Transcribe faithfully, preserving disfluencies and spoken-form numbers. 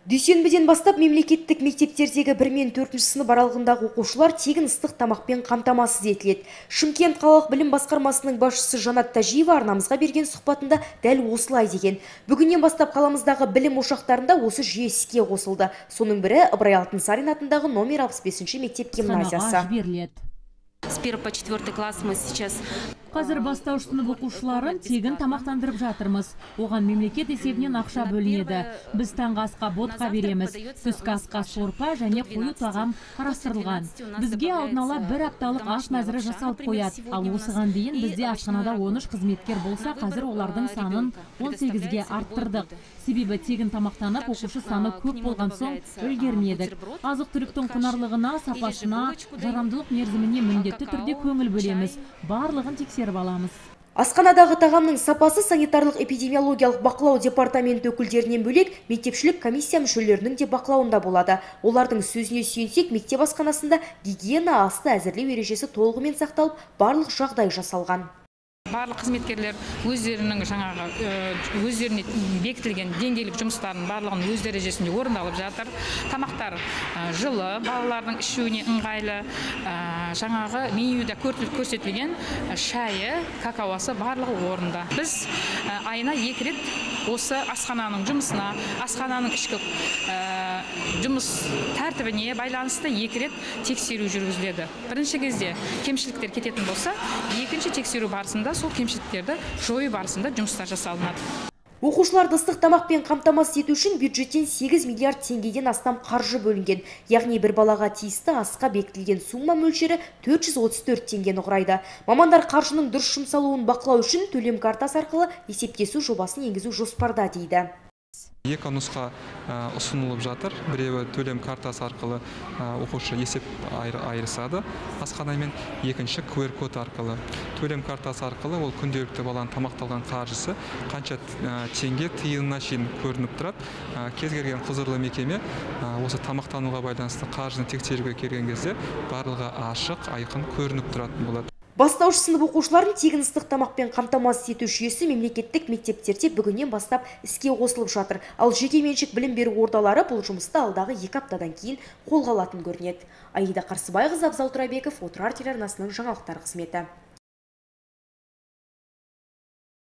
Дүйсенбіден бастап мемлекеттік мектептердегі бір мен төртінші сынып аралығындағы оқушылар тегін ыстық тамақпен қамтамасыз етіледі. Шымкент қалалық білім басқармасының басшысы Жанат Тәжиева арнамызға берген сұхбатында дәл осылай деген. Бүгіннен бастап қаламыздағы білім ошақтарында осы жүйе іске қосылды. Соның бірі Ыбырай Алтынсарин атындағы номер алпыс бесінші мектеп гимназиясы. С первого по четвертый класс мы сейчас... Қазір бастауыш сынып оқушыларын тегін тамақтандырып жатырмыз. Оған мемлекет есебінен ақша бөлінеді. Біз таңғы асқа ботқа береміз. Түскі асқа сорпа және қою тағам қарастырылған. Бізге алдын ала бір апталық ас мәзірі жасалып қояды. Ал осыған дейін бізде асханада он үш қызметкер болса, қазір олардың санын он сегізге арттырдық. Себебі тегін тамақтанып, оқушы саны көп болған соң үлгермедік. Азық-түліктің құнарлығына, сапасына, жарамдылық мерзіміне міндетті түрде көңіл бөлеміз. Барлығын тексеріп аламыз. Асханадағы тағамның сапасы санитарлық эпидемиологиялық бақылау департаменті өкілдерінен бөлек мектепшілік комиссия мүшелерінің де бақылауында болады. Олардың сөзіне сүйенсек, мектеп асханасында гигиена асты әзірлеу ережесі толығымен сақталып, барлық жағдай жасалған. Барлық қызметкерлер өздерінің жаңағы өздеріне бекітілген деңгейлік жұмыстарын барлығын өз дәрежесінде орындалып жатыр. Тамақтар жылы, балалардың ішуіне ыңғайлы, жаңағы менюда көрсетілген шайы, какаосы барлығы орында. Біз айына екі рет осы асхананың жұмысына, асхананың ішкі жұмыс тәртібіне байланысты екі рет тексеру жүргізіледі. Бірінші кезде кемшіліктер кететін болса, екінші тексеру барысында сол кемшіліктерді жою барысында жұмыстар жасалынады. Оқушыларды ыстық тамақпен қамтамасыз ету үшін бюджеттен сегіз миллиард теңгеден астам қаржы бөлінген. Яғни бір балаға тиісті асқа бекітілген сумма мөлшері төрт жүз отыз төрт теңгені құрайды. Мамандар қаржының дұрыс жұмсалуын бақылау үшін төлем картасы арқылы есептесу жобасын енгізу жоспарда дейді. Екі нұсқа ұсынылып жатыр. Біреуі төлем картасы арқылы оқушы есеп айырысады асханамен, екінші ку эр код арқылы. Төлем картасы арқылы ол күнделікті баланың тамақталған қаржысы қанша теңге тиынына шейін көрініп тұрады. Кез келген құзырлы мекеме осы тамақтануға байланысты қаржыны тексеруге келген кезде барлығы ашық, айқын көрініп тұратын болады. Бастауыш сынып оқушыларын тегін ыстық тамақпен қамтамасыз ету жүйесі мемлекеттік мектептерде бүгіннен бастап іске қосылып жатыр. Ал жеке меншік білім беру ордалары бұл жұмысты алдағы екі аптадан кейін қолға алатын көрінеді. Аида Қарсыбайқызы, Абзал Тұрабеков, Отырар телеарнасының жаңалықтар қызметі.